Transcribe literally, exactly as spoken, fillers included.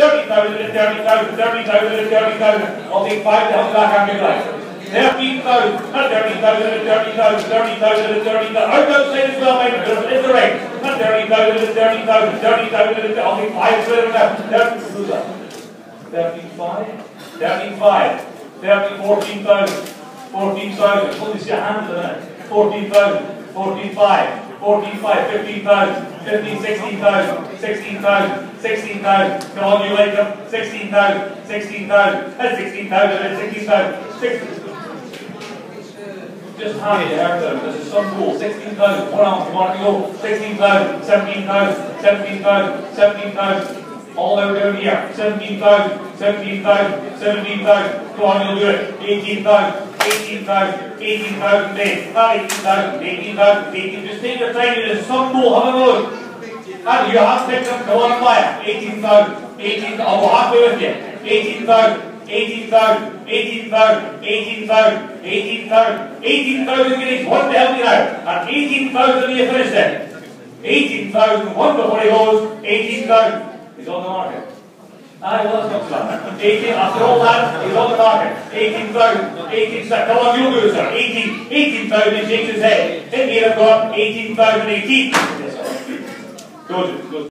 thirty thousand, thirty thousand, thirty thousand, thirty thousand. I'll take five to help you back on your life. thirteen thousand, thirty thousand, thirty thousand, thirty thousand, thirty thousand. Out outside as well, mate. It's the right. thirty thousand, thirty thousand, thirty thousand. I'll take five to it now. thirty-five, thirty-five, thirty, fourteen thousand, fourteen thousand. Hold this your hand a minute. fourteen thousand, fourteen five. fourteen five, fifteen thousand, fifteen, sixteen thousand, sixteen thousand, sixteen thousand. Come on, you like them. sixteen thousand, sixteen thousand, that's sixteen thousand, that's sixteen thousand. sixteen. Just hand your hair down. This is some cool. sixteen thousand. One ounce. You want to go? sixteen thousand, seventeen thousand, seventeen thousand, seventeen thousand. All out down here. seventeen thousand, seventeen thousand, seventeen thousand. Come on, you'll do it. eighteen thousand. eighteen thousand, eighteen thousand, eighteen thousand, eighteen thousand, eighteen. Just take your time, it is some more, have a look. And you have picked them, go on fire. eighteen thousand, eighteen thousand, I'll go halfway with you. eighteen thousand, eighteen thousand, eighteen thousand, eighteen thousand, eighteen thousand, eighteen thousand guineas, one to help you now. And eighteen thousand when you finish it. eighteen thousand, one before he goes, eighteen thousand. He's on the market. Aye, well, that's not so bad. eighteen, after all that, he's on the market. eighteen thousand, eighteen thousand, come on, you'll do it, sir. eighteen, eighteen thousand, he shakes his head. In here I've got eighteen thousand, eighteen. Good, good.